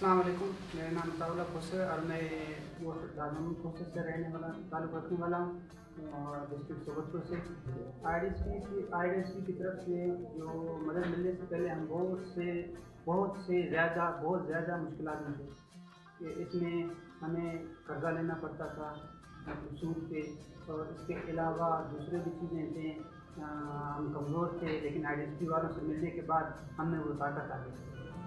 अस्सलाम वालेकुम। मेरा नाम ताउला खोसे और मैं वो दादामी खोसे से ताल्लुक़ रखने वाला हूँ और डिस्ट्रिक्ट सोबतपुर से। IDSP की तरफ से जो मदद मिलने से पहले हम बहुत ज़्यादा मुश्किलात में थे कि इसमें हमें कर्ज़ा लेना पड़ता था सूद पे, और इसके अलावा दूसरे भी चीज़ें थी। हम कमज़ोर थे, लेकिन IDSP वालों से मिलने के बाद हमें वो ताकत आ गई।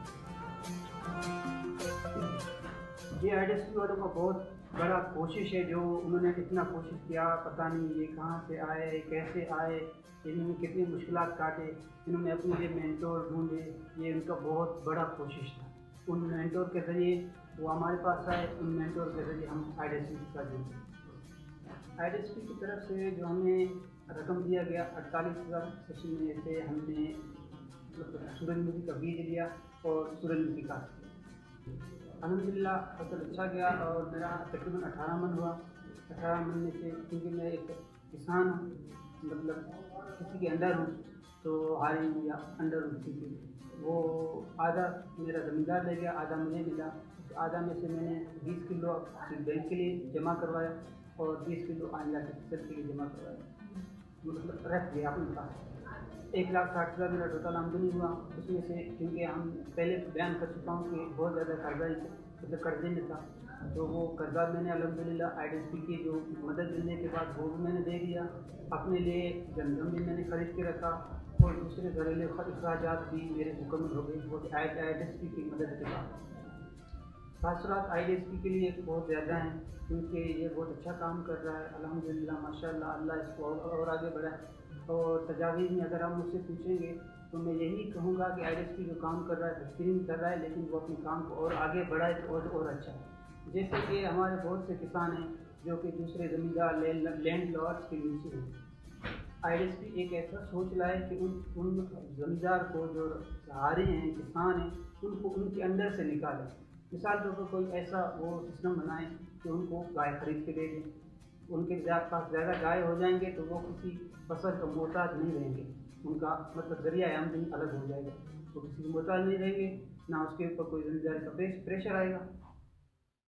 ये IDSP वालों का बहुत बड़ा कोशिश है, जो उन्होंने इतना कोशिश किया, पता नहीं ये कहाँ से आए, कैसे आए, इन्होंने कितनी मुश्किलात काटे, इन्होंने अपने लिए मेंटोर ढूंढे। ये उनका बहुत बड़ा कोशिश था। उन मेंटोर के ज़रिए वो हमारे पास आए, उन मेंटोर के ज़रिए हम IDSP का जुड़े। IDSP की तरफ से जो हमें रकम दिया गया 48,000, सबसे में से हमने सूरजमुखी का बीज लिया और सूरजमुखी का अल्हम्दुलिल्लाह फसल अच्छा गया और मेरा तकरीबन 18 मन हुआ। 18 मन में से, क्योंकि मैं एक किसान हूँ, मतलब किसी के अंडर हूँ, तो हारी हूँ या अंडर हूँ किसी के, वो आधा मेरा ज़मींदार ले गया, आधा मुझे मिला। आधा में से मैंने 20 किलो बैंक के लिए जमा करवाया और 20 किलो आइंदा के फसल के लिए जमा करवाया, मतलब रख दिया अपने पास। 1,60,000 मेरा टोटल आमदनी हुआ। उसमें से, क्योंकि हम पहले बयान कर चुका हूँ कि बहुत ज़्यादा कर्जा मतलब कर्जे में था, तो वो कर्जा मैंने अल्हम्दुलिल्लाह IDSP की जो मदद मिलने के बाद वो भी मैंने दे दिया। अपने लिए जमजम भी मैंने ख़रीद के रखा और दूसरे घरेलू अखराजात भी मेरे मुकम्मल हो गए वो IDSP की मदद के बाद। तासुरात IDSP के लिए बहुत ज़्यादा हैं, क्योंकि ये बहुत अच्छा काम कर रहा है अल्हम्दुलिल्लाह, माशाअल्लाह। अल्लाह इसको और आगे बढ़ाए। और तजावीज़ में अगर हम मुझसे पूछेंगे तो मैं यही कहूँगा कि IDSP जो काम कर रहा है बेहतरीन कर रहा है, लेकिन वो अपने काम को और आगे बढ़ाए तो और अच्छा है। जैसे कि हमारे बहुत से किसान हैं जो कि दूसरे ज़मींदार लैंड लॉर्ड्स के नीचे हैं। IDSP एक ऐसा सोच लाए कि उन ज़मींदार को, जो सहारे हैं, किसान हैं, उनको उनके अंदर से निकालें। मिसाल के तौर पर कोई ऐसा वो सिस्टम बनाए कि उनको गाय खरीद के दे दें। उनके पास ज़्यादा गाय हो जाएंगे तो वो किसी फसल का मोहताज नहीं रहेंगे, उनका मतलब ज़रिया आमदनी अलग हो जाएगा। तो किसी मोहताज नहीं रहेंगे, ना उसके ऊपर कोई ज़मींदारी का प्रेशर आएगा।